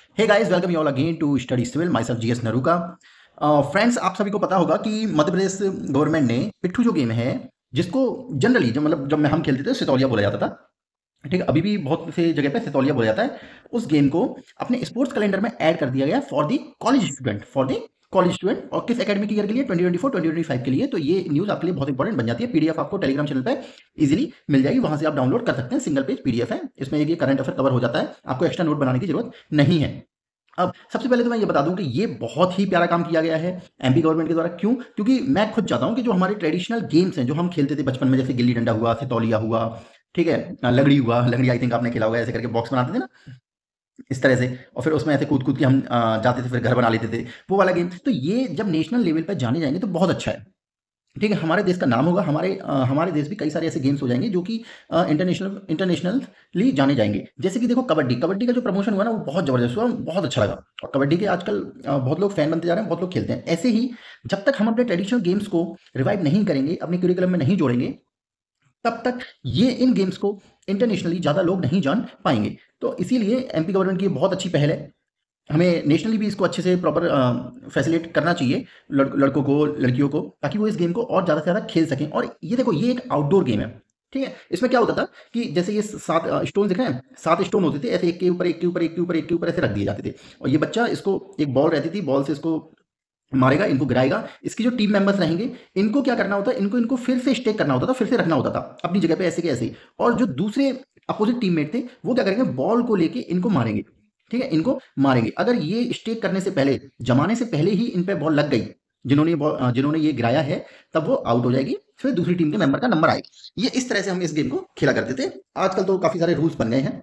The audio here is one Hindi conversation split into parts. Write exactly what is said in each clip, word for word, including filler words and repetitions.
Hey guys, welcome you all again to study civil. Myself GS Naruka. Friends, आप सभी को पता होगा कि मध्य प्रदेश गवर्नमेंट ने पिट्ठू जो गेम है, जिसको जनरली जब मतलब जब मैं हम खेलते थे सितौलिया बोला जाता था। ठीक है, अभी भी बहुत से जगह पे सितौलिया बोला जाता है। उस गेम को अपने स्पोर्ट्स कैलेंडर में ऐड कर दिया गया for the college student for the college student और किस एकेडमिक ईयर के लिए twenty twenty four twenty twenty five के लिए। तो ये न्यूज़ आपके लिए बहुत इंपॉर्टेंट बन जाती है। पीडीएफ आपको टेलीग्राम चैनल पे इजीली मिल जाएगी, वहां से आप डाउनलोड कर सकते हैं। सिंगल पेज पीडीएफ है, इसमें ये करंट अफेयर कवर हो जाता है, आपको एक्स्ट्रा नोट बनाने की जरूरत नहीं है। अब सबसे पहले तो मैं ये बता दूं कि ये बहुत ही प्यारा काम किया गया है एमपी गवर्नमेंट के द्वारा। क्यों? क्योंकि मैं खुद चाहता हूं कि जो हमारे ट्रेडिशनल गेम्स हैं जो हम खेलते थे बचपन में, जैसे गिल्ली डंडा हुआ, सितौलिया हुआ, ठीक है, लगड़ी हुआ, लगड़ी आई थिंक आपने खेला होगा, ऐसे करके बॉक्स बनाते थे ना इस तरह से, और फिर उसमें ऐसे कूद कूद के हम अ, जाते थे, फिर घर बना लेते थे, वो वाला गेम। तो ये जब नेशनल लेवल पर जाने जाएंगे तो बहुत अच्छा है। ठीक है, हमारे देश का नाम होगा, हमारे अ, हमारे देश भी कई सारे ऐसे गेम्स हो जाएंगे जो कि इंटरनेशनल इंटरनेशनली जाने जाएंगे। जैसे कि देखो, कबड्डी कबड्डी का जो प्रमोशन हुआ ना, वो बहुत जबरदस्त हुआ, बहुत अच्छा लगा। और कबड्डी के आजकल अ, बहुत लोग फैन बनते जा रहे हैं, बहुत लोग खेलते हैं। ऐसे ही जब तक हम अपने ट्रेडिशनल गेम्स को रिवाइव नहीं करेंगे, अपने करिकुलम में नहीं जोड़ेंगे, तब तक ये इन गेम्स को इंटरनेशनली ज़्यादा लोग नहीं जान पाएंगे। तो इसीलिए एमपी गवर्नमेंट की बहुत अच्छी पहल है। हमें नेशनली भी इसको अच्छे से प्रॉपर फैसिलिटेट करना चाहिए लड़, लड़कों को, लड़कियों को, ताकि वो इस गेम को और ज़्यादा से ज़्यादा खेल सकें। और ये देखो, ये एक आउटडोर गेम है। ठीक है, इसमें क्या होता था कि जैसे ये सात स्टोन दिख रहे हैं, सात स्टोन होते थे, ऐसे एक के ऊपर एक के ऊपर एक के ऊपर एक के ऊपर ऐसे रख दिए जाते थे। और ये बच्चा, इसको एक बॉल रहती थी, बॉल से इसको मारेगा, इनको गिराएगा। इसकी जो टीम मेंबर्स रहेंगे, इनको क्या करना होता है, इनको इनको फिर से स्टेक करना होता था, फिर से रखना होता था अपनी जगह पे, ऐसे के ऐसे ही। और जो दूसरे अपोजिट टीममेट थे, वो क्या करेंगे, बॉल को लेके इनको मारेंगे। ठीक है, इनको मारेंगे। अगर ये स्टेक करने से पहले, जमाने से पहले ही इन पे बॉल लग गई, जिन्होंने बॉल अ, जिन्होंने ये गिराया है, तब वो आउट हो जाएगी, फिर दूसरी टीम के मेंबर का नंबर आएगा। ये इस तरह से हम इस गेम को खेला करते थे। आजकल तो काफी सारे रूल्स बन गए हैं।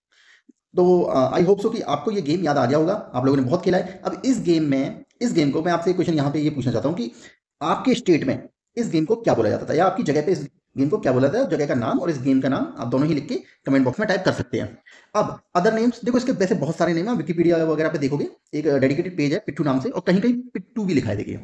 तो आई होप सो कि आपको ये गेम याद आ गया होगा, आप लोगों ने बहुत खेला है। अब इस गेम में, इस गेम को मैं आपसे क्वेश्चन यहाँ पे ये पूछना चाहता हूँ कि आपके स्टेट में इस गेम को क्या बोला जाता था, या आपकी जगह पे इस गेम को क्या बोला जाता है। जगह का नाम और इस गेम का नाम आप दोनों ही लिख के कमेंट बॉक्स में टाइप कर सकते हैं। अब अदर नेम्स देखो, इसके वैसे बहुत सारे नेम है, विकीपीडिया वगैरह पे देखोगे, एक डेडिकेटेड पेज है पिट्ठू नाम से, और कहीं कहीं पिट्टू भी लिखा है, देखिए,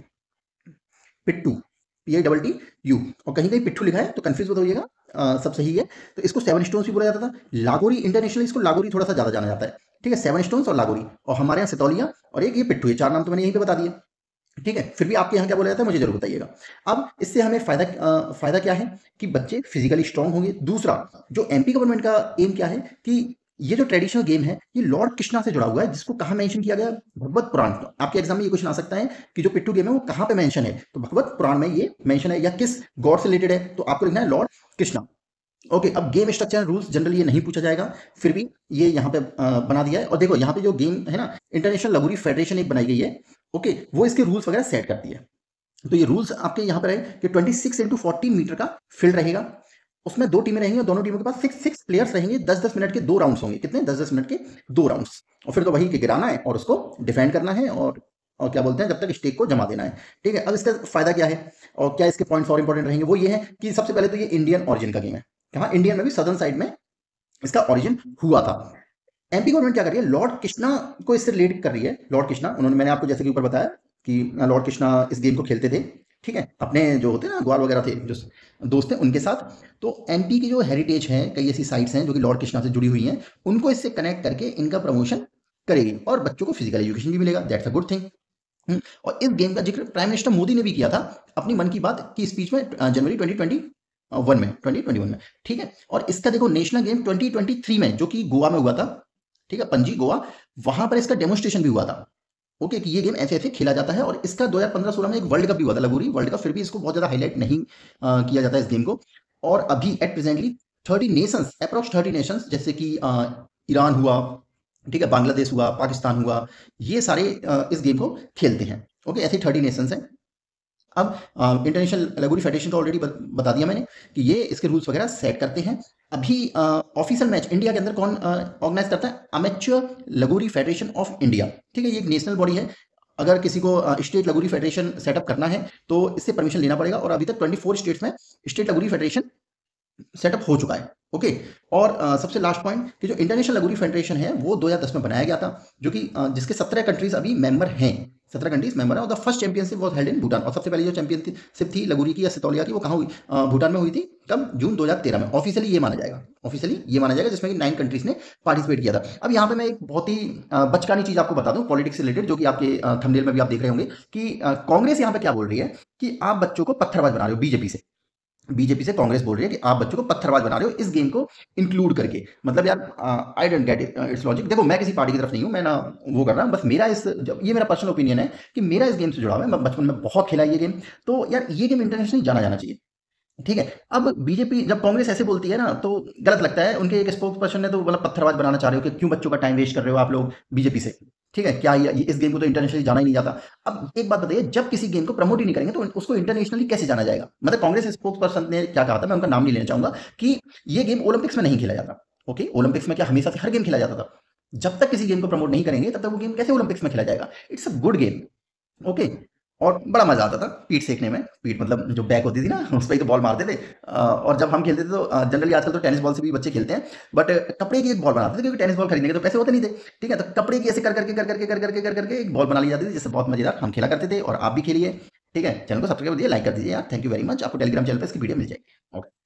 Pittu, P I double T U, और कहीं कहीं पिट्ठू लिखा है, तो कंफ्यूज मत होइएगा, अ, सब सही है। तो इसको सेवन स्टोन्स भी बोला जाता था। लागोरी, इंटरनेशनली इसको लागोरी थोड़ा सा ज्यादा जाना जाता है। ठीक है, सेवन स्टोन्स और लागोरी, और हमारे यहाँ सितौलिया और एक ये पिट्ठू, ये चार नाम तो मैंने यहीं पे बता दिए। ठीक है, फिर भी आपके यहाँ क्या बोला जाता है मुझे जरूर बताइएगा। अब इससे हमें फायदा अ, फायदा क्या है कि बच्चे फिजिकली स्ट्रांग होंगे। दूसरा, जो एमपी गवर्नमेंट का एम क्या है कि ये जो ट्रेडिशनल गेम है, ये लॉर्ड कृष्णा से जुड़ा हुआ है, जिसको कहाँ मेंशन किया गया है, भगवत पुराण। आपके एग्जाम में ये क्वेश्चन आ सकता है कि जो पिट्ठू गेम है वो कहाँ पे मेंशन है, तो भगवत पुराण में ये मेंशन है, या किस गॉड से रिलेटेड है, तो आपको लिखना है लॉर्ड कृष्णा। ओके, अब गेम स्ट्रक्चर रूल्स जनरली ये नहीं पूछा जाएगा, फिर भी ये यहाँ पे अ, बना दिया है। और देखो, यहाँ पे जो गेम है ना, इंटरनेशनल लगोरी फेडरेशन एक बनाई गई है। ओके, वो इसके रूल्स वगैरह सेट करती है। तो ये रूल्स आपके यहाँ पर है कि twenty six into fourteen meter का फील्ड रहेगा, उसमें दो टीमें रहेंगी, और दोनों टीमों के पास सिक्स सिक्स प्लेयर्स रहेंगे। दस दस मिनट के दो राउंड्स होंगे। कितने? दस दस मिनट के दो राउंड्स। और फिर तो वही कि गिराना है और उसको डिफेंड करना है, और और क्या बोलते हैं, जब तक स्टेक को जमा देना है। ठीक है, अब इसका फायदा क्या है और क्या इसके पॉइंट्स और इंपॉर्टेंट रहेंगे, वो ये है कि सबसे पहले तो ये इंडियन ओरिजिन का गेम है। कहाँ? इंडियन में भी, सदर्न साइड में इसका ओरिजिन हुआ था। एमपी गवर्नमेंट क्या कर रही है, लॉर्ड कृष्णा को इससे रिलेट कर रही है। लॉर्ड कृष्णा, उन्होंने, मैंने आपको जैसे कि ऊपर बताया कि लॉर्ड कृष्णा इस गेम को खेलते थे। ठीक है, अपने जो होते हैं ना ग्वाल वगैरह थे, जो दोस्त हैं, उनके साथ। तो एमपी की जो हेरिटेज है, कई ऐसी साइट्स हैं जो कि लॉर्ड कृष्णा से जुड़ी हुई हैं, उनको इससे कनेक्ट करके इनका प्रमोशन करेगी, और बच्चों को फिजिकल एजुकेशन भी मिलेगा। That's a good thing. और इस गेम का जिक्र प्राइम मिनिस्टर मोदी ने भी किया था अपनी मन की बात की स्पीच में, अ, जनवरी ट्वेंटी ट्वेंटी वन में, ट्वेंटी ट्वेंटी वन में। ठीक है, और इसका देखो, national game twenty twenty three में, जो कि गोवा में हुआ था, ठीक है, पणजी गोवा, वहां पर इसका डेमोन्स्ट्रेशन भी हुआ था। ओके, कि ये गेम ऐसे ऐसे खेला जाता है। और इसका दो हज़ार पंद्रह सोलह में एक वर्ल्ड कप भी हुआ था, लगोरी वर्ल्ड कप, फिर भी इसको बहुत ज्यादा हाईलाइट नहीं अ, किया जाता है इस गेम को। और अभी at presently thirty nations, approx thirty nations, जैसे कि अ, ईरान हुआ, ठीक है, बांग्लादेश हुआ, पाकिस्तान हुआ, ये सारे अ, इस गेम को खेलते हैं। ओके, ऐसे थर्टी नेशंस हैं। अब इंटरनेशनल लगोरी फेडरेशन का ऑलरेडी बता दिया मैंने कि ये इसके रूल्स वगैरह सेट करते हैं। अभी ऑफिशियल मैच इंडिया के अंदर कौन ऑर्गेनाइज करता है? अमेच्योर लगोरी फेडरेशन ऑफ इंडिया। ठीक है, ये एक नेशनल बॉडी है। अगर किसी को स्टेट लगोरी फेडरेशन सेटअप करना है तो इससे परमिशन लेना पड़ेगा, और अभी तक ट्वेंटी फोर स्टेट्स में स्टेट लगोरी फेडरेशन सेटअप हो चुका है। ओके, और अ, सबसे लास्ट पॉइंट कि जो इंटरनेशनल लगोरी फेडरेशन है वो दो हज़ार दस में बनाया गया था, जो कि अ, जिसके सत्रह कंट्रीज अभी मेंबर हैं। सत्रह कंट्रीज मेंबर है और the first championship was held in Bhutan. और सबसे पहले जो चैंपियनशिप थी लगोरी की या सितौलिया की वो कहाँ हुई? अ, भूटान में हुई थी। कब? जून दो हज़ार तेरह में। ऑफिशियली ये माना जाएगा, ऑफिशियली ये माना जाएगा, जिसमें कि नाइन कंट्रीज ने पार्टिसिपेट किया था। अब यहाँ पे मैं एक बहुत ही अ, बचकानी चीज आपको बता दूं पॉलिटिक्स से रिलेटेड, जो कि आपके थंबनेल में भी आप देख रहे होंगे कि अ, कांग्रेस यहाँ पे क्या बोल रही है कि आप बच्चों को पत्थरबाज बना रहे हो। बीजेपी से बीजेपी से कांग्रेस बोल रही है कि आप बच्चों को पत्थरबाज बना रहे हो इस गेम को इंक्लूड करके। मतलब यार, I don't get it its logic. देखो, मैं किसी पार्टी की तरफ नहीं हूं, मैं ना वो कर रहा हूं, बस मेरा इस जब ये मेरा पर्सनल ओपिनियन है कि मेरा इस गेम से जुड़ा हुआ है। मैं बचपन में बहुत खेला है ये गेम। तो यार, ये गेम इंटरनेशनली जाना जाना चाहिए। ठीक है। अब बीजेपी जब कांग्रेस ऐसे बोलती है ना तो गलत लगता है। उनके एक स्पोक्स पर्सन ने तो मतलब पत्थरबाज बनाना चाह रहे हो कि क्यों बच्चों का टाइम वेस्ट कर रहे हो आप लोग बीजेपी से। ठीक है, क्या ये, ये इस गेम को तो इंटरनेशनली जाना ही नहीं जाता। अब एक बात बताइए, जब किसी गेम को प्रमोट ही नहीं करेंगे तो उसको इंटरनेशनली कैसे जाना जाएगा? मतलब कांग्रेस स्पोक्स पर्सन ने क्या कहा था, मैं उनका नाम नहीं लेना चाहूंगा, कि ये गेम ओलंपिक्स में नहीं खेला जाता। ओके, ओलंपिक्स में क्या हमेशा से हर गेम खेला जाता था? जब तक किसी गेम को प्रमोट नहीं करेंगे तब तक वो गेम कैसे ओलंपिक्स में खेला जाएगा? It's a good game. Okay. और बड़ा मजा आता था पीठ सेकने में। पीठ मतलब जो बैक होती थी ना उस पर ही तो बॉल मारते थे। अ, और जब हम खेलते थे तो जनरली आजकल तो टेनिस बॉल से भी बच्चे खेलते हैं, बट कपड़े की एक बॉल बनाते थे, क्योंकि टेनिस बॉल खरीदने के तो पैसे होते नहीं थे। ठीक है, तो कपड़े की ऐसे कर करके कर करके कर करके कर करके एक बॉल बना ली जाती थी, जिससे बहुत मजेदार हम खेला करते थे। और आप भी खेलिए। ठीक है, चैनल को सब्सक्राइब कर दीजिए, लाइक कर दीजिए यार। Thank you very much. आपको टेलीग्राम चैनल पर इसकी वीडियो मिल जाएगी। ओके।